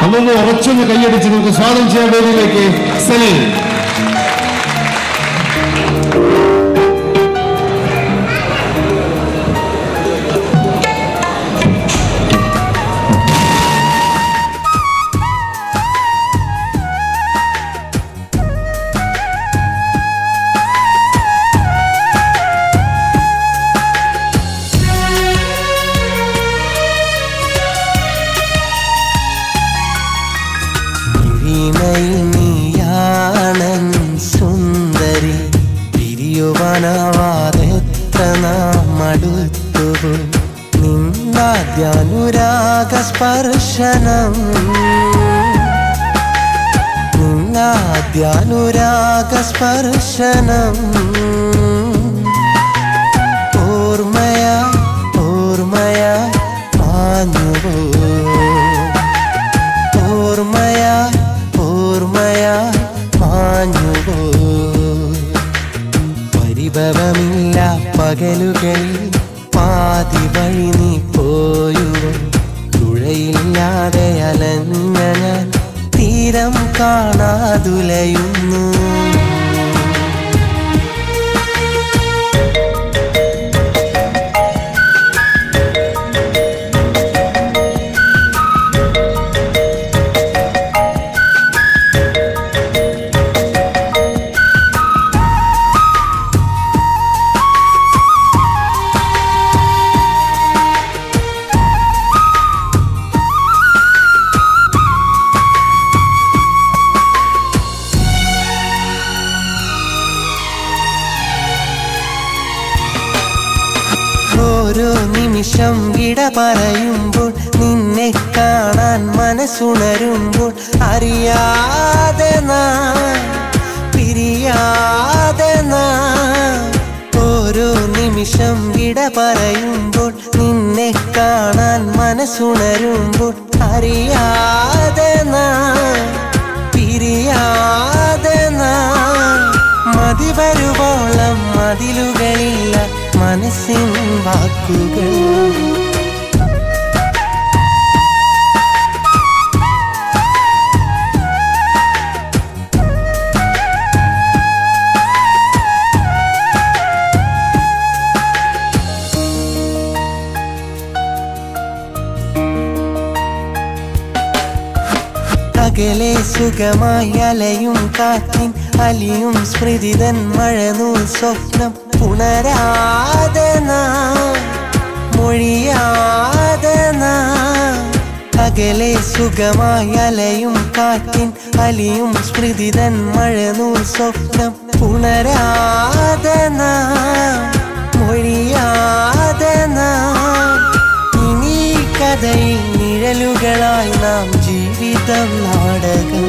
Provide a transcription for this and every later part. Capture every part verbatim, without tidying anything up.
അതൊന്ന് ഉറച്ചൊന്ന് കൈയടിച്ച് നമുക്ക് സ്വാഗതം ചെയ്യാൻ വേദിയിലേക്ക് സലീം. സുന്ദരി പിരിയുവാനാവാതെത്ര നാം അടുത്തു നിന്നാദ്യാനുരാഗ സ്പർശനം നിന്നാദ്യാനുരാഗ സ്പർശനം ഓർമ്മയ ഓർമ്മയ മാഞ്ഞുവോ ഓർമ്മയ ഓർമ്മയ മാഞ്ഞുവോ പരിഭവമില്ല പകലുകളിൽ പാതി വഴി നീ പോയുവോ തുഴയില്ലാതെ അലഞ്ഞ ഞാൻ തീരം കാണാതുലയുന്നു ഓരോ നിമിഷം വിട പറയുമ്പോൾ നിന്നെ കാണാൻ മനസ്സുണരുമ്പോൾ അറിയാതെ നാം പിരിയാതെ നാം ഓരോ നിമിഷം വിട പറയുമ്പോൾ നിന്നെ കാണാൻ മനസ്സുണരുമ്പോൾ അറിയാതെ നാം പിരിയാതെ നാം മതി വരുവോളം മതിലുകളില്ല മനസ്സിൻ വാക്കുകൾ അകലെ സുഖമായി അലയും കാറ്റിൻ അലിയും സ്മൃതിതൻ മഴനൂൽ സ്വപ്നം പുണരാതെ നാം മൊഴിയാതെ നാം അകലെ സുഖമായി അലയും കാറ്റിൻ അലിയും സ്മൃതിതൻ മഴനൂൽ സ്വപ്നം പുണരാതെ നാം മൊഴിയാതെ നാം ഇനി കഥയിൽ നിഴലുകളായി നാം ജീവിതം നാടകം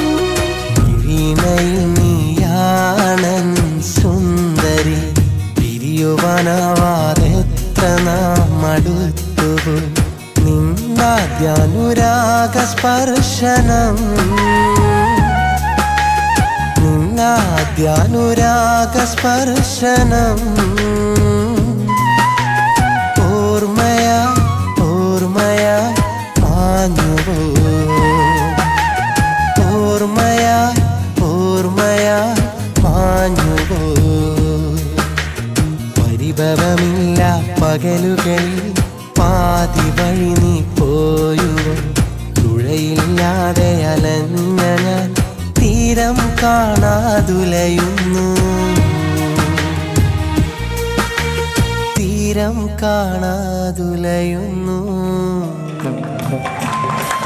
വീണയിൽ നീയാണൻ സുന്ദരി പിരിയുവാനാവാതെത്ര നാം അടുത്തു നിന്നാദ്യാനുരാഗ സ്പർശനം നിന്നാദ്യാനുരാഗ സ്പർശനം ഓർമ്മയ ഓർമ്മയ മാഞ്ഞുവോ ഓർമ്മയ ഓർമ്മയ മാഞ്ഞുവോ പരിഭവമില്ല പകലുകളിൽ പാതി വഴി നീ പോയുവോ തുഴയില്ലാതെ അലഞ്ഞ ഞാൻ തീരം കാണാതുലയുന്നു തീരം കാണാതുലയുന്നു.